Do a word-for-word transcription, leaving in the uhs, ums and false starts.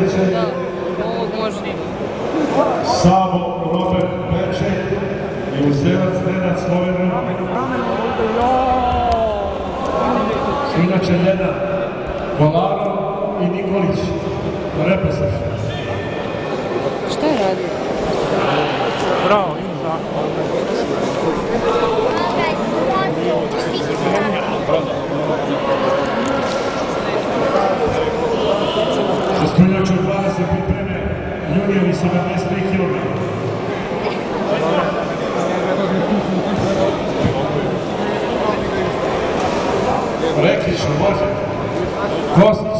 Sljedeće je Savo Robert Bečej i Uzelac Nenad Slovenija. Inače Lena Kolarov i Nikolić. Reposlav. Šta je radio? Bravo, ima zakon. Šestunjač od dvadeset pripreme juniori sedamdeset tri kilograma. Reklično, može. Kostić.